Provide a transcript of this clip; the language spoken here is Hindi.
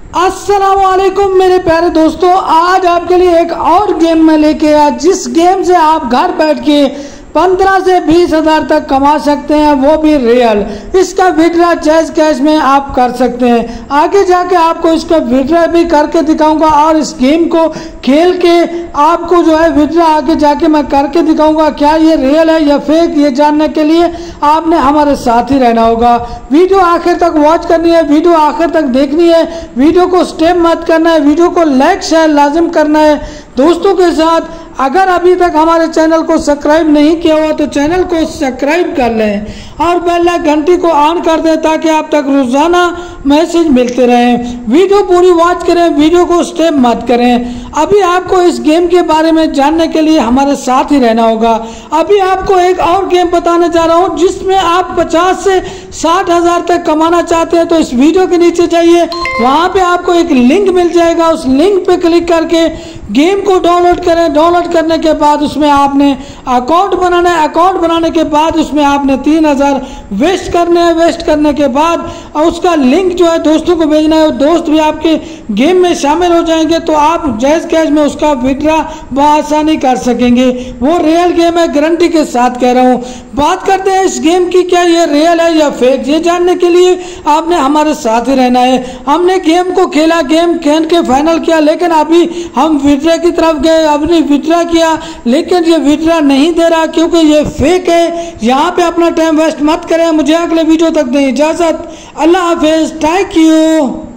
अस्सलामुअलैकुम मेरे प्यारे दोस्तों, आज आपके लिए एक और गेम में लेके आया जिस गेम से आप घर बैठ के 15 से 20 हज़ार तक कमा सकते हैं, वो भी रियल। इसका विड्रॉ जैज कैश में आप कर सकते हैं। आगे जाके आपको इसका विड्रॉ भी करके दिखाऊंगा और इस गेम को खेल के आपको जो है विड्रॉ आगे जाके मैं करके दिखाऊंगा क्या ये रियल है या फेक। ये जानने के लिए आपने हमारे साथ ही रहना होगा। वीडियो आखिर तक वॉच करनी है, वीडियो आखिर तक देखनी है, वीडियो को स्टेप मत करना है, वीडियो को लाइक शेयर लाजिम करना है दोस्तों के साथ। अगर अभी तक हमारे चैनल को सब्सक्राइब नहीं किया हुआ तो चैनल को सब्सक्राइब कर लें और बेल घंटी को ऑन कर दें ताकि आप तक रोजाना मैसेज मिलते रहें। वीडियो पूरी वॉच करें, वीडियो को स्टेप मत करें। अभी आपको इस गेम के बारे में जानने के लिए हमारे साथ ही रहना होगा। अभी आपको एक और गेम बताने जा रहा हूं जिसमें आप 50 से 60 हज़ार तक कमाना चाहते हैं तो इस वीडियो के नीचे जाइए, वहां पे आपको एक लिंक मिल जाएगा। उस लिंक पे क्लिक करके गेम को डाउनलोड करें। डाउनलोड करने के बाद उसमें आपने अकाउंट बनाना है। अकाउंट बनाने के बाद उसमें आपने 3000 वेस्ट करने हैं। वेस्ट करने के बाद उसका लिंक जो है दोस्तों को भेजना है। दोस्त भी आपके गेम में शामिल हो जाएंगे तो आप जैज कैश में उसका विड्रॉ बआसानी कर सकेंगे। वो रियल गेम है, गारंटी के साथ कह रहा हूँ। बात करते हैं इस गेम की, क्या ये रियल है या फेक। ये जानने के लिए आपने हमारे साथ ही रहना है। हमने गेम को खेला, गेम खेल के फाइनल किया, लेकिन अभी हम विड्रॉ की तरफ गए, अपनी विड्रॉ किया लेकिन ये विड्रॉ नहीं दे रहा क्योंकि ये फेक है। यहाँ पे अपना टाइम वेस्ट मत करें। मुझे अगले वीडियो तक दें इजाजत। अल्लाह हाफिज, थैंक यू।